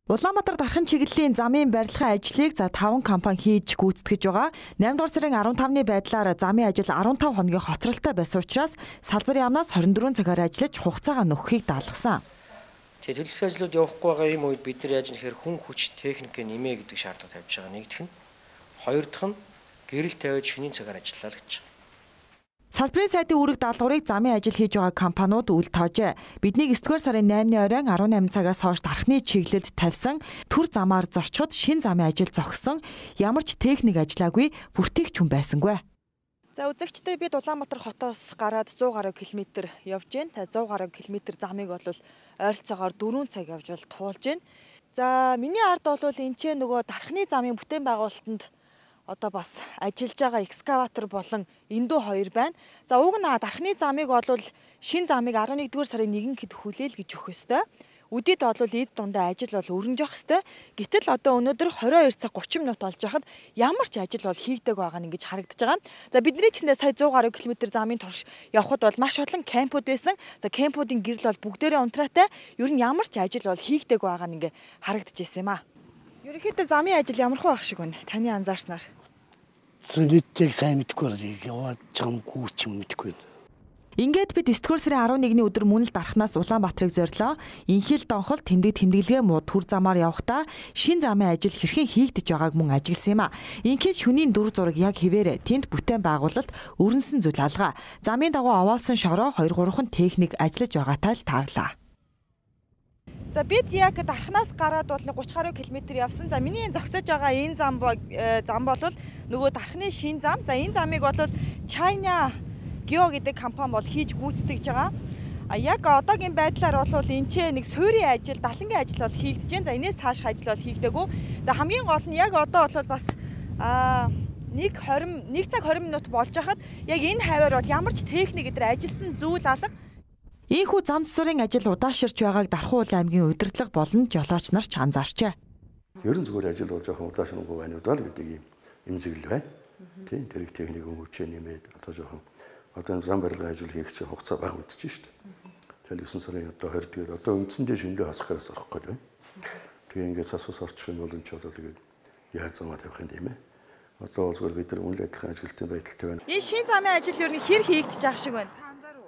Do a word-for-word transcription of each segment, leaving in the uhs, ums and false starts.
Улаанбаатар дархан чиглэлийн замын барилгын ажлыг за таван компани хийж гүйцэтгэж байгаа. наймдугаар сарын арван тавны байдлаар замын ажил арван тав хоногийн хоцролтой байсан учраас салбарын яамнаас хорин дөрвөн цагаар ажиллаж хугацаагаа нөхөхийг даалгасан. Тэгээд төлөвлөсөн ажлууд явахгүй байгаа юм үед бид нар яаж нэхэр хүн хүч техник нэмээ гэдэг шаардлага тавьж байгаа нэгдэх нь. Хоёр дахь нь гэрэл тавиад шөнийн цагаар ажиллаа л гэж. Салбарын сайдын үүрэг даалгаврыг замын ажил хийж байгаа компаниуд үл тоожээ. Бидний есдүгээр сарын наймны оройн арван найман цагаас хойш дархны чиглэлд тавьсан түр замаар зорчход шин замын ажил зогссон ямар ч техник ажиллаагүй бүртгэгч хүн байсангүй. За үзэгчдээ бид Улаанбаатар хотоос гараад зуун гаруй километр явж байна. Та зуун гаруй километр замыг бол ойролцоогоор дөрвөн цаг явж бол туулж байна. За миний ард бол энэ ч нөгөө дархны замын бүтээн байгуулалтанд одоо бас ажиллаж байгаа экскаватор болон эндүү хоёр байна. За уг нь дархны замыг бол шин замыг арван нэгдүгээр сарын нэгэн-нд хүлээл гэж өгөх ёстой. Үдид бол эд дундаа ажил бол өрнөж явах ёстой. Гэтэл одоо өнөөдөр хорин хоёр цаг гучин минут болж байхад ямар ч ажил бол хийгдэг байгаа нь ингэж харагдаж байгаа. За бидний ч сая зуун гаруй километр замын турш явхад бол маш олон кемпүүд байсан. За кемпүүдийн гэрэл бол бүгдээрээ унтраатай. Ер нь ямар ч ажил бол хийгдэг байгаа нь ингэ харагдаж байсан юм аа. Ерөнхийдөө замын ажил ямар хөө байх шиг байна? Таны анзаарснаар. Мэддэг сайн мэдгүй яваад чамгүй ч юм мэдгүй. Ингээд бид есдүгээр сарын арван нэгний өдөр мөн л дархнаас Улаанбаатарыг зорлоо. Инхэл донхол тэмдэг тэмдэглэгээ муу түр замаар явхдаа шин замын ажил хэрхэн хийгдэж байгааг мөн ажигласан юм а. Инхэл шөнийн дүр зураг яг хэвээрээ тэнд бүтээн байгуулалт өрнсөн зүйл алгаа. Замын дагуу овоолсон шороо хоёр гурван техник ажиллаж байгаатай л таарлаа. За бид яг дархнаас гараад бол гучин гаруй километр явсан. За миний зогсож байгаа энэ зам зам бол нөгөө дархны шин зам. За энэ замыг бол China Geo гэдэг компани бол хийж гүйцэтгэж байгаа. А яг одоогийн байдлаар бол энэ ч нэг суурийн ажил, далангийн ажил бол хийгдэж байна. За энэс цааш ажил бол хийгдэггүй. За хамгийн гол нь яг одоо бол бас а нэг цаг хорин минут болж хахад яг энэ хаваар бол ямар ч техник гэдэр ажилласан зүйл алга. Ийхүү зам засварын ажил удааширч байгааг Дархан Улаан аймгийн удирдлага болон жолооч нар ч анзаарчээ. Ерөн зүгээр ажил бол жоохон удаашрахгүй байна удаа л гэдэг юм эмзэглэл байна. Тийм тэрэг техник хөгжөө нэмээд одоо жоохон одоо зам барилгын ажил хийх чинь хугацаа бага үлдчихэж шүү дээ. Тэгэхээр девэн сарын одоо хоёр тэгээд одоо үндсэндээ шөндөө хасахаас орохгүй байна. Тэгээ ингээд цас ус орчих юм бол энэ ч бол тэгээд яаж замаа тавих юм тийм ээ. Одоо бол зүгээр бид нар үнэл адилхан ажилтны байдалтай байна. Энэ шин замын ажил ер нь хэр хийгдэж байгаа шиг байна.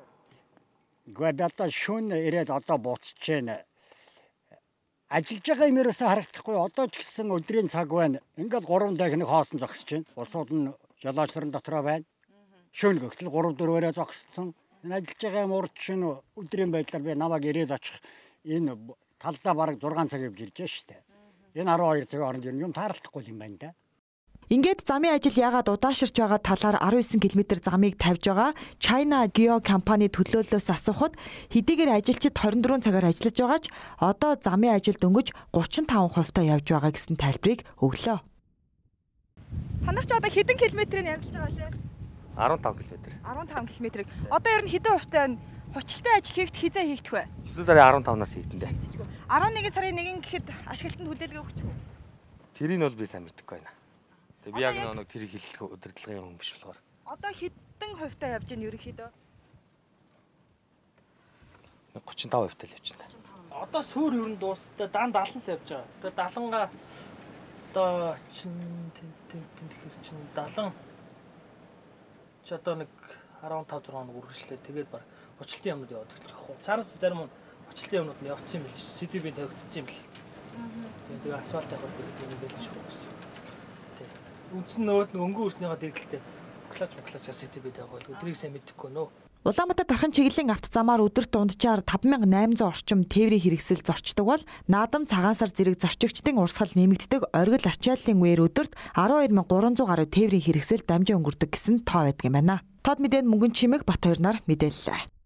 Гэхдээ одоо шөнө ирээд одоо буцаж байна. Ажиллаж байгаа юм ерөөсөө харагдахгүй. Одоо ч гэсэн өдрийн цаг байна. Ингээл гурван дахин хоосон зогсож байна. Улсууд нь жолооч нарын дотроо байна. Шөнө гэгтэл гурав дөрвөөрөө зогссон. Энэ ажиллаж байгаа юм урд чинь өдрийн байдлаар би намайг ирээд очих энэ талдаа бараг зургаан цаг явж ирж штэ. Энэ арван хоёр цагийн хооронд юм таарлахгүй юм байна да. Ингээд замын ажил яагаад удааширч байгаа талаар арван девять километр замыг тавьж байгаа China Geo компани төлөөллөөс асуухад хэдийгээр ажилчид хорин дөрвөн цагаар ажиллаж байгаа ч одоо замын ажил дөнгөж гучин таван хувьтай явж байгаа гэсэн тайлбарыг өглөө. Танах ч одоо хэдэн километрийг янзлж байгаа лээ? арван тав километр. арван тав километрийг. Одоо ер нь хэдэн хувьтай хучлалтай ажил хийгдэх хизээ хийгдэх вэ? девэн сарын арван тавнаас хийгдэн дээ. арван нэгэн сарын нэгэн гэхэд ашиглалтанд хүлээлгээ өгч үү? Тэрийг нь бол би сайн мэдэхгүй байна. Тэгээ би яг нэг тэрийг хэлэх удирдлагын хүн биш болохоор. Одоо хэдэн хувьтай явж байна ерөнхийдөө? гучин тав хувьтай л явж байна. Одоо суур ер нь дуустай дан далан л явж байгаа. Тэгээ далангаа одоо чин тэн тэн тэгэхээр чин далан ч одоо нэг арван тав зургаан үргэлжлээ. Тэгээд баг очлтын юмнууд яваад эхэлж байгаа хөө. Цаараас зарим нь очлтын юмнууд нь явцсан юм биш. Сэдвийн тавигдсан юм бэл. Тэгээд тэгээ асфальт явах гэдэг юм байлж шүүсэн. Үндсэн нөөд өнгөн үрснийгаа дэргэлтэй клач клачаар сэтэбэд байгаа бол өдрийг сайн мэдэхгүй нөө. Улаанбаатар дархан чиглэлийн автозамаар өдөрт дунджаар таван мянга найман зуун орчим тээврийн хэрэгсэл зорчдог бол наадам цагаан сар зэрэг зорчигчдын урсгал нэмэгддэг оргил ачааллын үеэр өдөрт арван хоёр мянга гурван зуун гаруй тээврийн хэрэгсэл дамжин өнгөрдөг гэсэн тоо байдаг юм байна. Тод мэдээд мөнгөн чимэг Бат хоёр нар мэдээллээ.